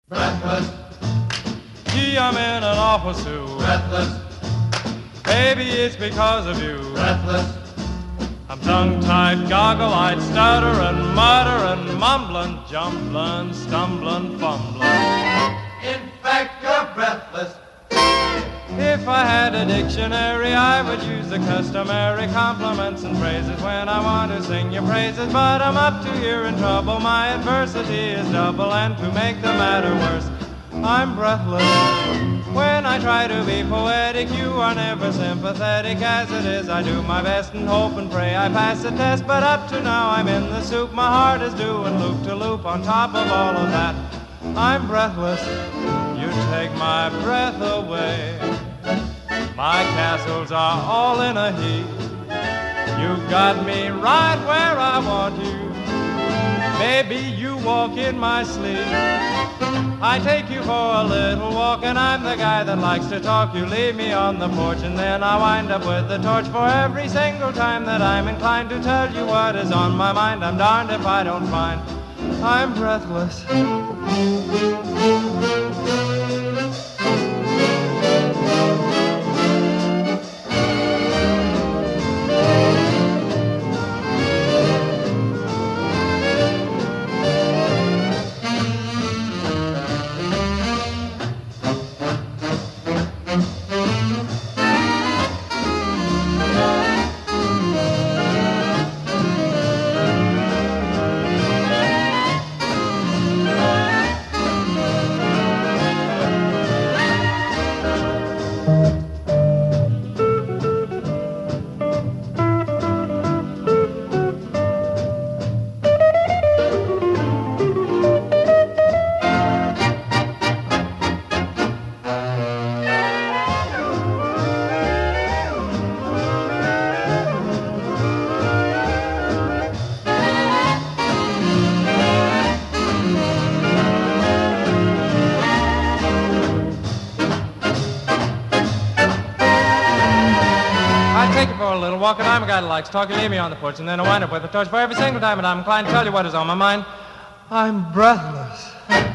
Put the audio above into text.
Breathless, Gee, I'm in an awful stew. breathless, Baby, it's because of you. breathless, I'm tongue-tied, goggle-eyed, stuttering, muttering, mumbling, jumbling, stumbling, fumbling. in fact you're breathless. If I had a dictionary, I would use the customary compliments and phrases when I want to sing your praises. But I'm up to here in trouble, my adversity is double, and to make the matter worse, I'm breathless. When I try to be poetic, you are never sympathetic. As it is, I do my best and hope and pray I pass the test. But up to now, I'm in the soup, my heart is doing loop to loop. On top of all of that, I'm breathless. You take my breath away. My castles are all in a heap. You've got me right where I want you. Maybe you walk in my sleep. I take you for a little walk, and I'm the guy that likes to talk. You leave me on the porch, and then I wind up with the torch. For every single time that I'm inclined to tell you what is on my mind, I'm darned if I don't find I'm breathless. I take you for a little walk, and I'm a guy that likes talk. You leave me on the porch, and then I wind up with a torch. For every single time that I'm inclined to tell you what is on my mind, I'm breathless.